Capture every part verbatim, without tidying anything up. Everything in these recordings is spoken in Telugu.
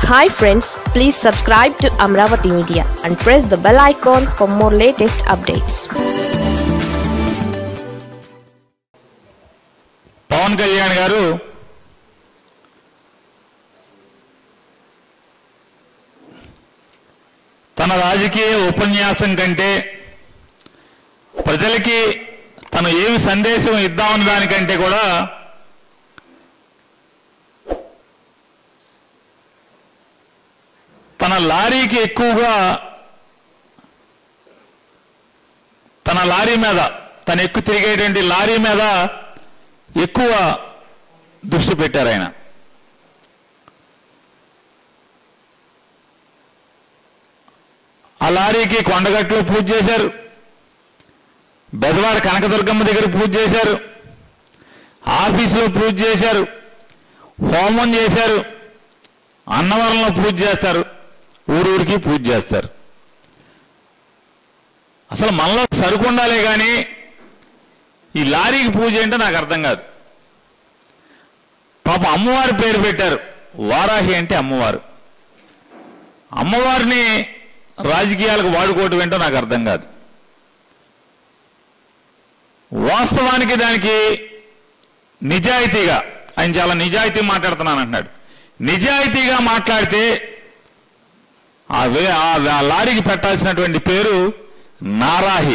Hi friends, please subscribe to Amravati Media and press the bell icon for more latest updates. Pawan Kalyan గారు తన రాజకీయ ఉపన్యాసం కంటే ప్రజలకి తను ఏమి సందేశం ఇద్దామన్న దానికంటే కూడా తన లారీకి ఎక్కువగా తన లారీ మీద తను ఎక్కువ తిరిగేటువంటి లారీ మీద ఎక్కువ దృష్టి పెట్టారు ఆయన. ఆ లారీకి కొండగట్టులో పూజ చేశారు, బెజవాడ కనకదుర్గమ్మ దగ్గర పూజ చేశారు, ఆఫీసులో పూజ చేశారు, హోమం చేశారు, అన్నవరంలో పూజ చేస్తారు, ఊరూరికి పూజ చేస్తారు. అసలు మనలో సరుకు ఉండాలే కానీ ఈ లారీకి పూజ ఏంటో నాకు అర్థం కాదు. పాప అమ్మవారి పేరు పెట్టారు, వారాహి అంటే అమ్మవారు. అమ్మవారిని రాజకీయాలకు వాడుకోవటం ఏంటో నాకు అర్థం కాదు. వాస్తవానికి దానికి నిజాయితీగా ఆయన చాలా నిజాయితీ మాట్లాడుతున్నాను అంటున్నాడు. నిజాయితీగా మాట్లాడితే ఆ వే ఆ లారీకి పెట్టాల్సినటువంటి పేరు నారాహి.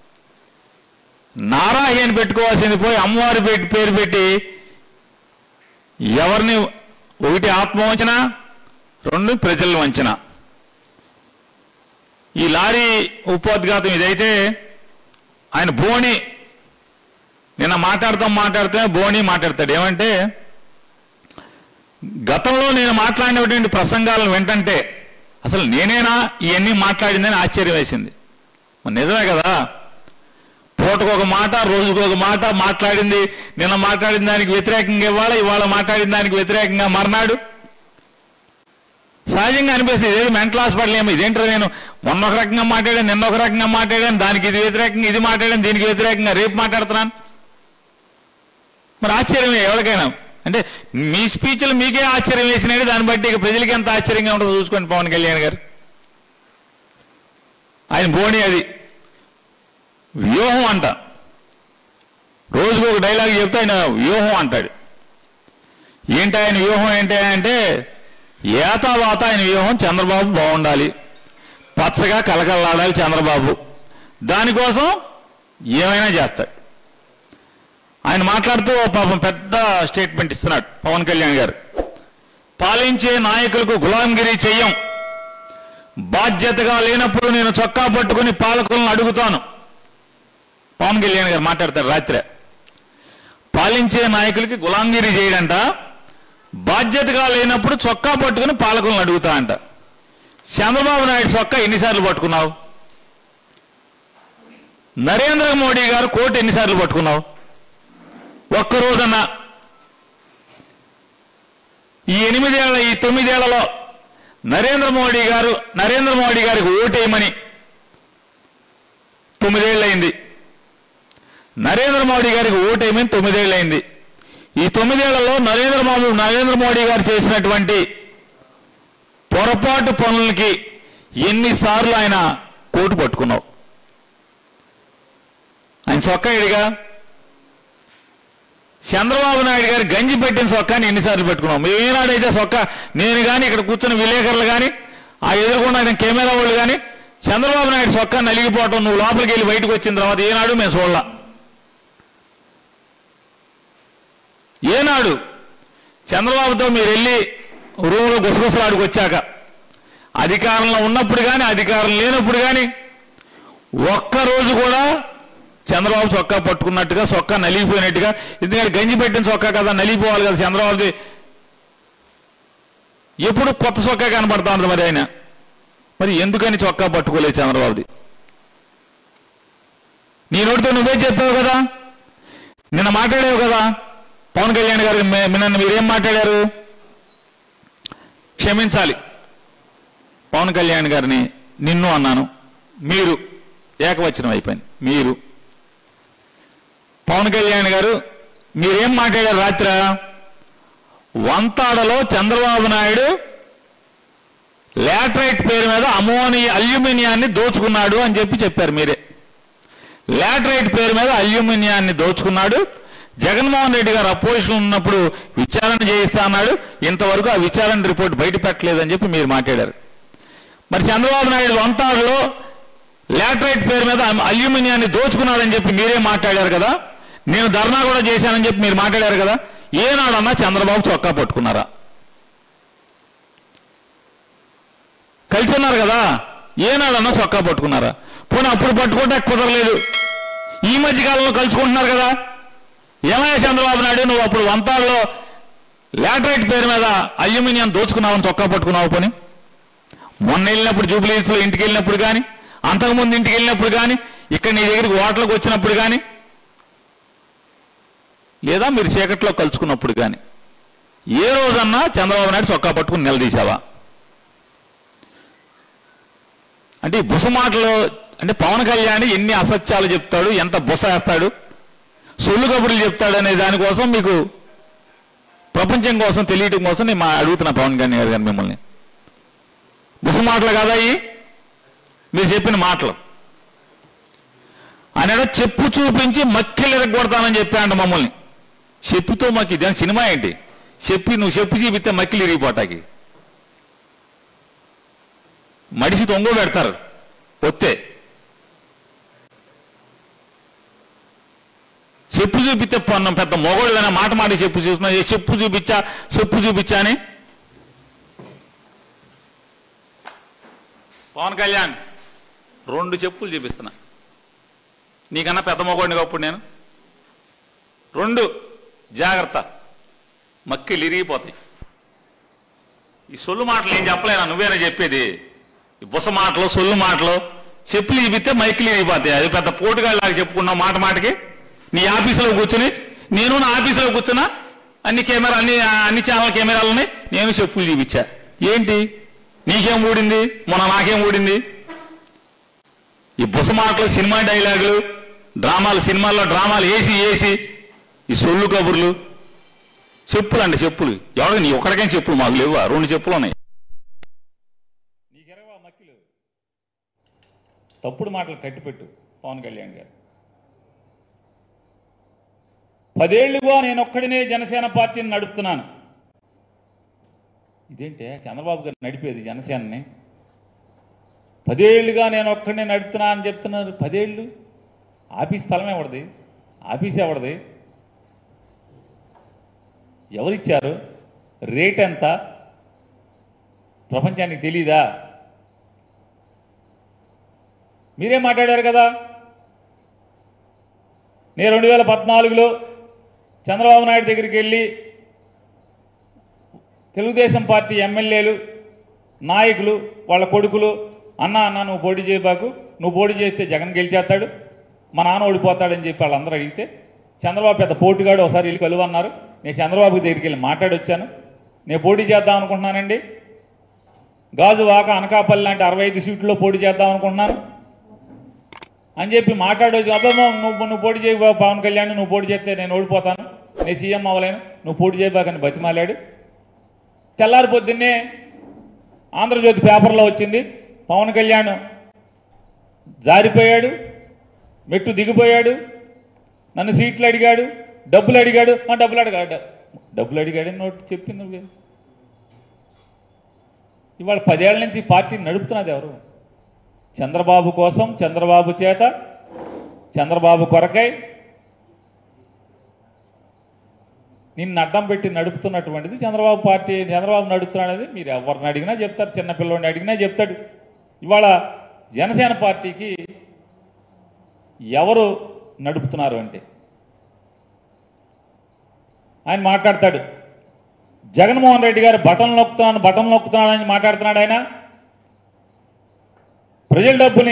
నారాహి అని పెట్టుకోవాల్సింది పోయి అమ్మవారి పేరు పెట్టి ఎవరిని ఒకటి ఆత్మవంచన, రెండు ప్రజల వంచన. ఈ లారీ ఉపోద్ఘాతం ఇదైతే ఆయన బోని నిన్న మాట్లాడుతాం మాట్లాడితే బోని మాట్లాడతాడు ఏమంటే, గతంలో నేను మాట్లాడినటువంటి ప్రసంగాలను వింటంటే అసలు నేనేనా ఇవన్నీ మాట్లాడిందని ఆశ్చర్యం వేసింది. నిజమే కదా, పూటకు ఒక మాట రోజుకు ఒక మాట మాట్లాడింది. నిన్న మాట్లాడిన దానికి వ్యతిరేకంగా ఇవాళ, ఇవాళ మాట్లాడిన దానికి వ్యతిరేకంగా మర్నాడు. సహజంగా అనిపిస్తుంది ఇదేది మెంటల్ హాస్పిటల్ ఏమో, ఇదేంటో నేను మొన్న ఒక రకంగా మాట్లాడాను, నిన్న ఒక రకంగా మాట్లాడాను, దానికి ఇది వ్యతిరేకంగా ఇది మాట్లాడాను, దీనికి వ్యతిరేకంగా రేపు మాట్లాడుతున్నాను. మరి ఆశ్చర్యమే ఎవరికైనా. అంటే మీ స్పీచ్లు మీకే ఆశ్చర్యం వేసినాడు, దాన్ని బట్టి ఇక ప్రజలకి ఎంత ఆశ్చర్యంగా ఉంటుందో చూసుకోండి. పవన్ కళ్యాణ్ గారు ఆయన బోణి అది వ్యూహం అంట. రోజుకు ఒక డైలాగ్ చెప్తే ఆయన వ్యూహం అంటాడు. ఏంటి ఆయన వ్యూహం ఏంటి అంటే, ఏతావాత ఆయన వ్యూహం చంద్రబాబు బాగుండాలి, పచ్చగా కలకల్లాడాలి చంద్రబాబు, దానికోసం ఏమైనా చేస్తాడు. ఆయన మాట్లాడుతూ పాపం పెద్ద స్టేట్మెంట్ ఇస్తున్నాడు పవన్ కళ్యాణ్ గారు. పాలించే నాయకులకు గులాంగిరి చెయ్యం, బాధ్యతగా లేనప్పుడు నేను చొక్కా పట్టుకుని పాలకులను అడుగుతాను. పవన్ కళ్యాణ్ గారు మాట్లాడతారు రాత్రి. పాలించే నాయకులకి గులాంగిరి చేయడంట, బాధ్యతగా లేనప్పుడు చొక్కా పట్టుకుని పాలకులను అడుగుతా అంట. చంద్రబాబు నాయుడు చొక్కా ఎన్నిసార్లు పట్టుకున్నావు? నరేంద్ర మోడీ గారు కోటు ఎన్నిసార్లు పట్టుకున్నావు? ఒక్కరోజన్నా ఈ ఎనిమిదేళ్ల ఈ తొమ్మిదేళ్లలో నరేంద్ర మోడీ గారు నరేంద్ర మోడీ గారికి ఓటేయమని తొమ్మిదేళ్ళయింది. నరేంద్ర మోడీ గారికి ఓటేయమని తొమ్మిదేళ్ళయింది. ఈ తొమ్మిదేళ్లలో నరేంద్ర మోడీ నరేంద్ర మోడీ గారు చేసినటువంటి పొరపాటు పనులకి ఎన్నిసార్లు ఆయన కోటు పట్టుకున్నావు? ఆయన సొక్కా ఇడిగా. చంద్రబాబు నాయుడు గారు గంజి పెట్టిన సొక్కాని ఎన్నిసార్లు పెట్టుకున్నాం? మేము ఏనాడైతే సొక్కా నేను కానీ ఇక్కడ కూర్చున్న విలేకరులు కానీ ఆ ఎదుర్కొన్న ఆయన కెమెరా వాళ్ళు కానీ చంద్రబాబు నాయుడు సొక్కా నలిగిపోవటం నువ్వు లోపలికి వెళ్ళి బయటకు వచ్చిన తర్వాత ఏనాడు మేము చూడలా. ఏనాడు చంద్రబాబుతో మీరు వెళ్ళి రూములో గుసగుసలాడికి వచ్చాక అధికారంలో ఉన్నప్పుడు కానీ అధికారం లేనప్పుడు కానీ ఒక్కరోజు కూడా చంద్రబాబు చొక్కా పట్టుకున్నట్టుగా చొక్కా నలిగిపోయినట్టుగా, ఎందుకంటే గంజి పెట్టిన చొక్కా కదా నలిగిపోవాలి కదా చంద్రబాబుది, ఎప్పుడు కొత్త చొక్కా కనబడతా ఉంటుంది. మరి ఆయన మరి ఎందుకని చొక్కా పట్టుకోలేదు చంద్రబాబుది? నీ నోటితో నువ్వే చెప్పావు కదా, నిన్న మాట్లాడావు కదా పవన్ కళ్యాణ్ గారు. నిన్న మీరేం మాట్లాడారు? క్షమించాలి పవన్ కళ్యాణ్ గారిని, నిన్ను అన్నాను, మీరు ఏకవచనం అయిపోయింది. మీరు పవన్ కళ్యాణ్ గారు మీరేం మాట్లాడారు రాత్రి? వంతాడలో చంద్రబాబు నాయుడు లాటరైట్ పేరు మీద అమోనియా అల్యూమినియాన్ని దోచుకున్నాడు అని చెప్పి చెప్పారు మీరే. లాటరైట్ పేరు మీద అల్యూమినియాన్ని దోచుకున్నాడు. జగన్మోహన్ రెడ్డి గారు అపోజిషన్ ఉన్నప్పుడు విచారణ చేయిస్తా అన్నాడు. ఇంతవరకు ఆ విచారణ రిపోర్ట్ బయట పెట్టలేదని చెప్పి మీరు మాట్లాడారు. మరి చంద్రబాబు నాయుడు వంతాడులో లాటరైట్ పేరు మీద అల్యూమినియాన్ని దోచుకున్నాడని చెప్పి మీరే మాట్లాడారు కదా. నేను ధర్నా కూడా చేశానని చెప్పి మీరు మాట్లాడారు కదా. ఏనాడన్నా చంద్రబాబు చొక్కా పట్టుకున్నారా? కలిసి ఉన్నారు కదా, ఏనాడన్నా చొక్కా పట్టుకున్నారా? పోనీ అప్పుడు పట్టుకుంటే కుదరలేదు, ఈ మధ్య కాలంలో కలుసుకుంటున్నారు కదా. ఏమయ్యా చంద్రబాబు నాయుడు, నువ్వు అప్పుడు వంతాల్లో లాటరైట్ పేరు మీద అల్యూమినియం దోచుకున్నావని చొక్కా పట్టుకున్నావు. పోనీ మొన్న వెళ్ళినప్పుడు జూబ్లీహిల్స్లో ఇంటికి వెళ్ళినప్పుడు కానీ, అంతకుముందు ఇంటికి వెళ్ళినప్పుడు కానీ, ఇక్కడ నీ దగ్గరికి ఓట్లకు వచ్చినప్పుడు కానీ, లేదా మీరు చీకట్లో కలుసుకున్నప్పుడు కానీ ఏ రోజన్నా చంద్రబాబు నాయుడు చొక్కా పట్టుకుని నిలదీశావా? అంటే ఈ బుస మాటలు అంటే పవన్ కళ్యాణ్ ఎన్ని అసత్యాలు చెప్తాడు, ఎంత బుస వేస్తాడు, సొల్లు కబుర్లు చెప్తాడు అనే దానికోసం మీకు ప్రపంచం కోసం తెలియటం కోసం నేను మా అడుగుతున్నా పవన్ కళ్యాణ్ గారు మిమ్మల్ని. బుస మాటలు కాదా ఈ మీరు చెప్పిన మాటలు? ఆయన చెప్పు చూపించి మక్కిలు ఎరగొడతానని చెప్పాడు మమ్మల్ని. చెప్పుతో మక్కి దాని సినిమా ఏంటి? చెప్పి నువ్వు చెప్పు చూపిస్తే మక్కిలు ఇరిగిపోటాకి మడిసి తొంగ పెడతారు వస్తే. చెప్పు చూపిస్తే పొన్నం పెద్ద మొగోళ్ళైనా మాట మాట చెప్పు చూస్తున్నా, చెప్పు చూపించా చెప్పు చూపించా అని. పవన్ కళ్యాణ్ రెండు చెప్పులు చూపిస్తున్నా, నీకన్నా పెద్ద మొగోడిని అప్పుడు నేను. రెండు జాగ్రత్త, మక్కిలు ఇరిగిపోతాయి. ఈ సొల్లు మాటలు ఏం చెప్పలేనా, నువ్వేనా చెప్పేది? ఈ బుస మాటలు సొల్లు మాటలు చెప్పులు చూపిస్తే మైకిలు ఇరిగిపోతాయి. అది పెద్ద పోటుగాళ్ళలాగా చెప్పుకున్నావు మాట మాటకి. నీ ఆఫీసులో కూర్చుని, నేను నా ఆఫీసులో కూర్చున్నా, అన్ని కెమెరా అన్ని అన్ని ఛానల్ కెమెరాలు ఉన్నాయి, నేను చెప్పులు చూపించా. ఏంటి నీకేం ఊడింది, మొన్న నాకేం ఊడింది? ఈ బుస మాటలు, సినిమా డైలాగులు, డ్రామాలు, సినిమాల్లో డ్రామాలు వేసి వేసి ఈ సొల్లు కబుర్లు. చెప్పులు అండి చెప్పులు, ఎవరికి నీ ఒక్కడికైనా చెప్పులు మాకు లేవా? రెండు చెప్పులు ఉన్నాయి. నీకెరవా మక్కిలు? తప్పుడు మాటలు కట్టిపెట్టు పవన్ కళ్యాణ్ గారు. పదేళ్లుగా నేను ఒక్కడినే జనసేన పార్టీని నడుపుతున్నాను. ఇదేంటే చంద్రబాబు గారు నడిపేది జనసేనని? పదేళ్లుగా నేను ఒక్కడినే నడుపుతున్నా అని చెప్తున్నారు. పదేళ్ళు ఆఫీస్ స్థలం ఎవరిది? ఆఫీస్ ఎవరిది? ఎవరిచ్చారు? రేట్ ఎంత? ప్రపంచానికి తెలీదా? మీరే మాట్లాడారు కదా. నేను రెండు వేల పద్నాలుగులో చంద్రబాబు నాయుడు దగ్గరికి వెళ్ళి తెలుగుదేశం పార్టీ ఎమ్మెల్యేలు, నాయకులు, వాళ్ళ కొడుకులు, అన్న అన్న నువ్వు పోటీ చేయబాకు, నువ్వు పోటీ చేస్తే జగన్ గెలిచేస్తాడు, మా నాన్న ఓడిపోతాడని చెప్పి వాళ్ళందరూ అడిగితే చంద్రబాబు పెద్ద పోటీగాడు, ఒకసారి వెళ్ళి కలువన్నారు. నేను చంద్రబాబు దగ్గరికి వెళ్ళి మాట్లాడొచ్చాను. నేను పోటీ చేద్దాం అనుకుంటున్నానండి, గాజువాక, అనకాపల్లి లాంటి అరవై ఐదు సీట్లలో పోటీ చేద్దాం అనుకుంటున్నాను అని చెప్పి మాట్లాడవచ్చు. అబ్బమ్మో నువ్వు నువ్వు పోటీ చేయ పవన్ కళ్యాణ్, నువ్వు పోటీ చేస్తే నేను ఓడిపోతాను, నేను సీఎం అవ్వలేను, నువ్వు పోటీ చేయబాకని బతిమాలాడు. తెల్లారి పొద్దున్నే ఆంధ్రజ్యోతి పేపర్లో వచ్చింది, పవన్ కళ్యాణ్ జారిపోయాడు, మెట్టు దిగిపోయాడు, నన్ను సీట్లు అడిగాడు, డబ్బులు అడిగాడు. ఆ డబ్బులు అడిగాడు డబ్బులు అడిగాడని నోటి చెప్పింది నువ్వు. ఇవాళ పదేళ్ల నుంచి పార్టీని నడుపుతున్నది ఎవరు? చంద్రబాబు కోసం, చంద్రబాబు చేత, చంద్రబాబు కొరకై నిన్ను అడ్డం పెట్టి నడుపుతున్నటువంటిది చంద్రబాబు పార్టీ. చంద్రబాబు నడుపుతున్నాడనేది మీరు ఎవరిని అడిగినా చెప్తారు, చిన్నపిల్లని అడిగినా చెప్తాడు. ఇవాళ జనసేన పార్టీకి ఎవరు నడుపుతున్నారు అంటే ఆయన మాట్లాడతాడు. జగన్మోహన్ రెడ్డి గారు బటన్ నొక్కుతున్నాను బటన్ నొక్కుతున్నానని మాట్లాడుతున్నాడు. ఆయన ప్రజల డబ్బుని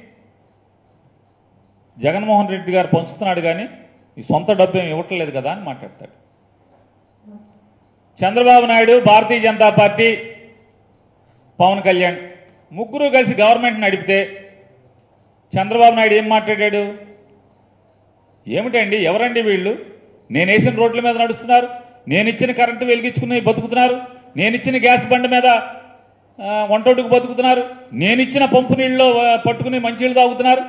జగన్మోహన్ రెడ్డి గారు పంచుతున్నాడు కానీ ఈ సొంత డబ్బు ఏమి ఇవ్వట్లేదు కదా అని మాట్లాడతాడు. చంద్రబాబు నాయుడు, భారతీయ జనతా పార్టీ, పవన్ కళ్యాణ్ ముగ్గురు కలిసి గవర్నమెంట్ నడిపితే చంద్రబాబు నాయుడు ఏం మాట్లాడాడు? ఏమిటండి ఎవరండి వీళ్ళు? నేను వేసిన రోడ్ల మీద నడుస్తున్నారు, నేను ఇచ్చిన కరెంటు వెలిగించుకుని బతుకుతున్నారు, నేను ఇచ్చిన గ్యాస్ బండ్ మీద వంటొడ్డుకు బతుకుతున్నారు. నేను ఇచ్చిన పంపు నీళ్ళలో పట్టుకుని మంచినీళ్ళు తాగుతున్నారు.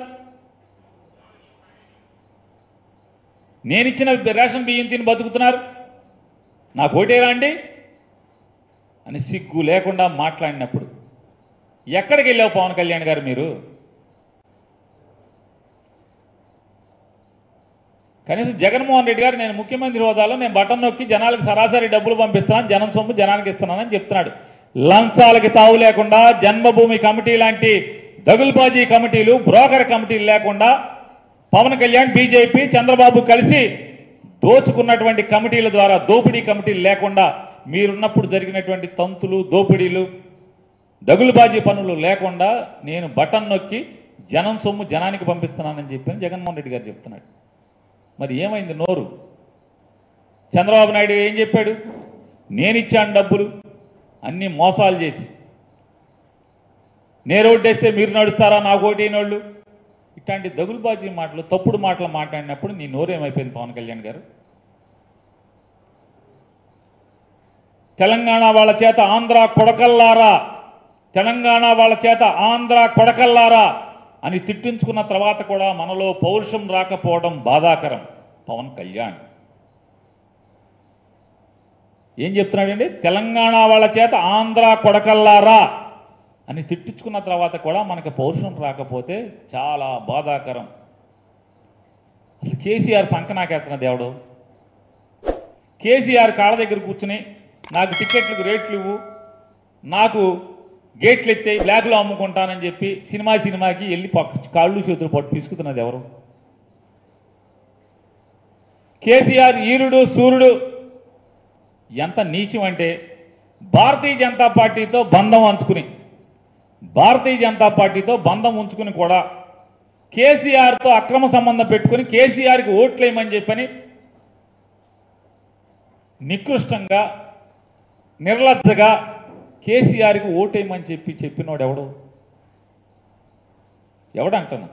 నేను ఇచ్చిన రేషన్ బియ్యం తిని బతుకుతున్నారు. నాకు ఓటేరా అండి అని సిగ్గు లేకుండా మాట్లాడినప్పుడు ఎక్కడికి వెళ్ళావు పవన్ కళ్యాణ్ గారు? మీరు కనీసం జగన్మోహన్ రెడ్డి గారు నేను ముఖ్యమంత్రి హోదాలో నేను బటన్ నొక్కి జనాలకు సరాసరి డబ్బులు పంపిస్తున్నాను, జనం సొమ్ము జనానికి ఇస్తున్నానని చెప్తున్నాడు. లంచాలకి తావు లేకుండా జన్మభూమి కమిటీ లాంటి దగులుబాజీ కమిటీలు, బ్రోకర్ కమిటీలు లేకుండా పవన్ కళ్యాణ్, బీజేపీ, చంద్రబాబు కలిసి దోచుకున్నటువంటి కమిటీల ద్వారా, దోపిడీ కమిటీలు లేకుండా మీరున్నప్పుడు జరిగినటువంటి తంతులు, దోపిడీలు, దగులుబాజీ పనులు లేకుండా నేను బటన్ నొక్కి జనం సొమ్ము జనానికి పంపిస్తున్నానని చెప్పి జగన్మోహన్ రెడ్డి గారు చెప్తున్నాడు. మరి ఏమైంది నోరు? చంద్రబాబు నాయుడు ఏం చెప్పాడు? నేను ఇచ్చాను డబ్బులు, అన్ని మోసాలు చేసి నేను ఓటేస్తే మీరు నడుస్తారా, నాకు ఓటేనోళ్ళు, ఇట్లాంటి దగులుబాజీ మాటలు, తప్పుడు మాటలు మాట్లాడినప్పుడు నీ నోరేమైపోయింది పవన్ కళ్యాణ్ గారు? తెలంగాణ వాళ్ళ చేత ఆంధ్ర కొడకల్లారా, తెలంగాణ వాళ్ళ చేత ఆంధ్ర కొడకల్లారా అని తిట్టించుకున్న తర్వాత కూడా మనలో పౌరుషం రాకపోవడం బాధాకరం. పవన్ కళ్యాణ్ ఏం చెప్తున్నాడండి? తెలంగాణ వాళ్ళ చేత ఆంధ్ర కొడకల్లారా అని తిట్టించుకున్న తర్వాత కూడా మనకి పౌరుషం రాకపోతే చాలా బాధాకరం. అసలు కేసీఆర్ సంక నాకేస్తున్నది ఎవడు? కేసీఆర్ కాళ్ళ దగ్గర కూర్చుని నాకు టికెట్లకు రేట్లు ఇవ్వు, నాకు గేట్లు ఎత్తే బ్లాక్లో అమ్ముకుంటానని చెప్పి సినిమా సినిమాకి వెళ్ళి పక్క కాళ్ళు చేతులు పట్టు పిసుకుతున్నది ఎవరు? కేసీఆర్ ఈరుడు సూర్యుడు ఎంత నీచం అంటే భారతీయ జనతా పార్టీతో బంధం ఉంచుకుని భారతీయ జనతా పార్టీతో బంధం ఉంచుకుని కూడా కేసీఆర్తో అక్రమ సంబంధం పెట్టుకుని కేసీఆర్కి ఓట్లేయమని చెప్పని నికృష్టంగా, నిర్లజ్జగా కేసీఆర్కి ఓటేయమని చెప్పి చెప్పినోడు ఎవడు? ఎవడంటున్నా?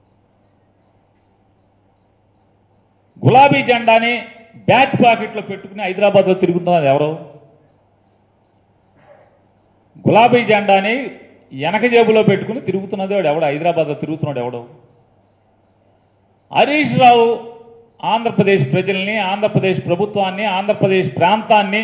గులాబీ జెండాని బ్యాక్ పాకెట్లో పెట్టుకుని హైదరాబాద్లో తిరుగుతున్నది ఎవరు? గులాబీ జెండాని వెనక జేబులో పెట్టుకుని తిరుగుతున్నది వాడు ఎవడు? హైదరాబాద్లో తిరుగుతున్నాడు ఎవడు? హరీష్ రావు ఆంధ్రప్రదేశ్ ప్రజల్ని, ఆంధ్రప్రదేశ్ ప్రభుత్వాన్ని, ఆంధ్రప్రదేశ్ ప్రాంతాన్ని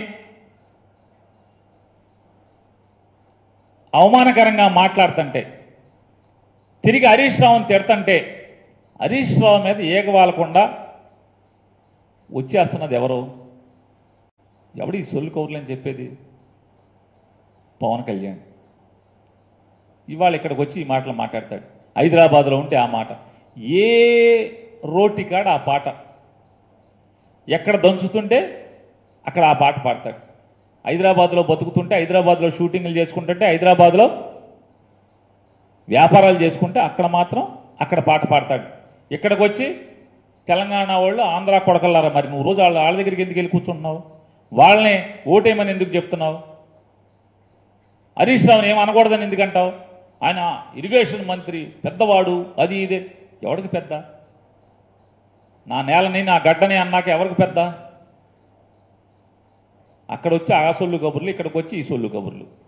అవమానకరంగా మాట్లాడుతుంటే, తిరిగి హరీష్ రావుని తిడతంటే హరీష్ రావు మీద ఏగవాలకుండా వచ్చేస్తున్నది ఎవరు? ఎవడు ఈ సొల్లు కౌరులు అని చెప్పేది? పవన్ కళ్యాణ్. ఇవాళ ఇక్కడికి వచ్చి ఈ మాటలు మాట్లాడతాడు. హైదరాబాద్లో ఉంటే ఆ మాట, ఏ రోటి కాడ ఆ పాట, ఎక్కడ దంచుతుంటే అక్కడ ఆ పాట పాడతాడు. హైదరాబాద్లో బతుకుతుంటే, హైదరాబాద్లో షూటింగ్లు చేసుకుంటుంటే, హైదరాబాద్లో వ్యాపారాలు చేసుకుంటే అక్కడ మాత్రం అక్కడ పాట పాడతాడు. ఇక్కడికి వచ్చి తెలంగాణ వాళ్ళు ఆంధ్ర కొడకల్లారా, మరి నువ్వు రోజు వాళ్ళ వాళ్ళ దగ్గరికి ఎందుకు వెళ్ళి కూర్చుంటున్నావు? వాళ్ళని ఓటేయమని ఎందుకు చెప్తున్నావు? హరీష్ రావుని ఏం అనకూడదని ఎందుకంటావు? ఆయన ఇరిగేషన్ మంత్రి, పెద్దవాడు, అది ఇదే. ఎవరికి పెద్ద? నా నేలని, నా గడ్డని అన్నాక ఎవరికి పెద్ద? అక్కడ వచ్చి ఆ సొల్లు కబుర్లు, ఇక్కడికి వచ్చి ఈ సొల్లు కబుర్లు.